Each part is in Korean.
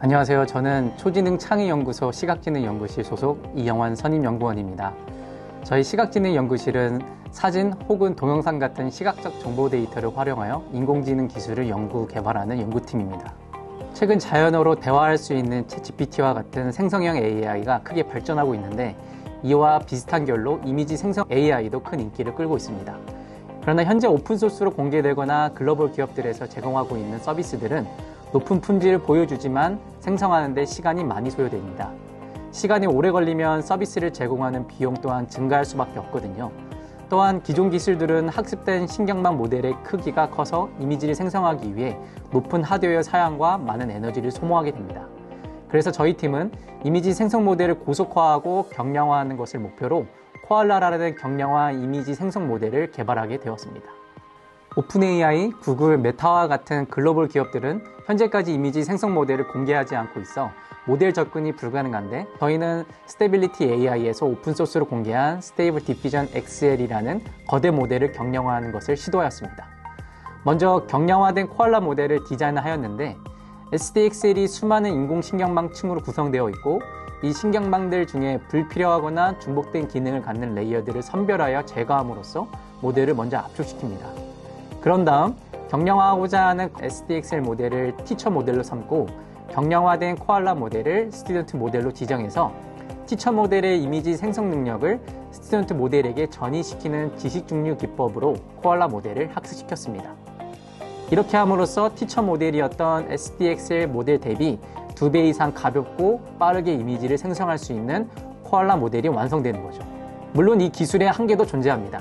안녕하세요. 저는 초지능창의연구소 시각지능연구실 소속 이영환 선임연구원입니다. 저희 시각지능연구실은 사진 혹은 동영상 같은 시각적 정보 데이터를 활용하여 인공지능 기술을 연구, 개발하는 연구팀입니다. 최근 자연어로 대화할 수 있는 챗GPT와 같은 생성형 AI가 크게 발전하고 있는데 이와 비슷한 결로 이미지 생성 AI도 큰 인기를 끌고 있습니다. 그러나 현재 오픈소스로 공개되거나 글로벌 기업들에서 제공하고 있는 서비스들은 높은 품질을 보여주지만 생성하는 데 시간이 많이 소요됩니다. 시간이 오래 걸리면 서비스를 제공하는 비용 또한 증가할 수밖에 없거든요. 또한 기존 기술들은 학습된 신경망 모델의 크기가 커서 이미지를 생성하기 위해 높은 하드웨어 사양과 많은 에너지를 소모하게 됩니다. 그래서 저희 팀은 이미지 생성 모델을 고속화하고 경량화하는 것을 목표로 코알라라는 경량화 이미지 생성 모델을 개발하게 되었습니다. 오픈AI, 구글, 메타와 같은 글로벌 기업들은 현재까지 이미지 생성 모델을 공개하지 않고 있어 모델 접근이 불가능한데 저희는 스테빌리티 AI에서 오픈소스로 공개한 스테이블 디퓨전 XL이라는 거대 모델을 경량화하는 것을 시도하였습니다. 먼저 경량화된 코알라 모델을 디자인하였는데 SDXL이 수많은 인공신경망층으로 구성되어 있고 이 신경망들 중에 불필요하거나 중복된 기능을 갖는 레이어들을 선별하여 제거함으로써 모델을 먼저 압축시킵니다. 그런 다음 경량화하고자 하는 SDXL 모델을 티처 모델로 삼고 경량화된 코알라 모델을 스튜던트 모델로 지정해서 티처 모델의 이미지 생성 능력을 스튜던트 모델에게 전이시키는 지식중류 기법으로 코알라 모델을 학습시켰습니다. 이렇게 함으로써 티처 모델이었던 SDXL 모델 대비 2배 이상 가볍고 빠르게 이미지를 생성할 수 있는 코알라 모델이 완성되는 거죠. 물론 이 기술의 한계도 존재합니다.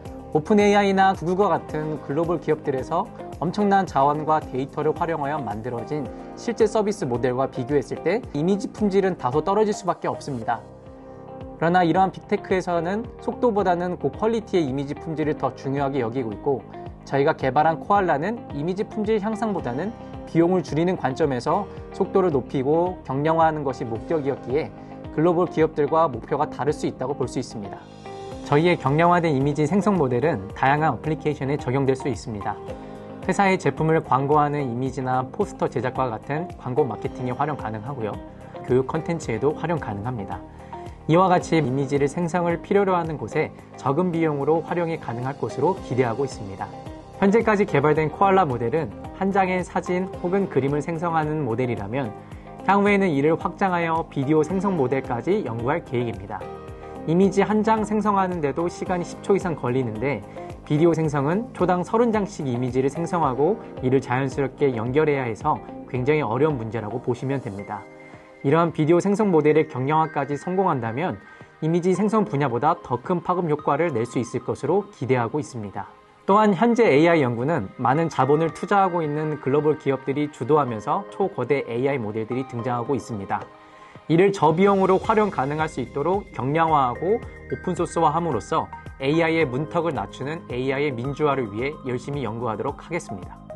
오픈AI나 구글과 같은 글로벌 기업들에서 엄청난 자원과 데이터를 활용하여 만들어진 실제 서비스 모델과 비교했을 때 이미지 품질은 다소 떨어질 수밖에 없습니다. 그러나 이러한 빅테크에서는 속도보다는 고퀄리티의 이미지 품질을 더 중요하게 여기고 있고 저희가 개발한 코알라는 이미지 품질 향상보다는 비용을 줄이는 관점에서 속도를 높이고 경량화하는 것이 목적이었기에 글로벌 기업들과 목표가 다를 수 있다고 볼 수 있습니다. 저희의 경량화된 이미지 생성 모델은 다양한 어플리케이션에 적용될 수 있습니다. 회사의 제품을 광고하는 이미지나 포스터 제작과 같은 광고 마케팅에 활용 가능하고요. 교육 콘텐츠에도 활용 가능합니다. 이와 같이 이미지를 생성을 필요로 하는 곳에 적은 비용으로 활용이 가능할 것으로 기대하고 있습니다. 현재까지 개발된 코알라 모델은 한 장의 사진 혹은 그림을 생성하는 모델이라면 향후에는 이를 확장하여 비디오 생성 모델까지 연구할 계획입니다. 이미지 한 장 생성하는데도 시간이 10초 이상 걸리는데 비디오 생성은 초당 30장씩 이미지를 생성하고 이를 자연스럽게 연결해야 해서 굉장히 어려운 문제라고 보시면 됩니다. 이러한 비디오 생성 모델의 경량화까지 성공한다면 이미지 생성 분야보다 더 큰 파급 효과를 낼 수 있을 것으로 기대하고 있습니다. 또한 현재 AI 연구는 많은 자본을 투자하고 있는 글로벌 기업들이 주도하면서 초거대 AI 모델들이 등장하고 있습니다. 이를 저비용으로 활용 가능할 수 있도록 경량화하고 오픈소스화함으로써 AI의 문턱을 낮추는 AI의 민주화를 위해 열심히 연구하도록 하겠습니다.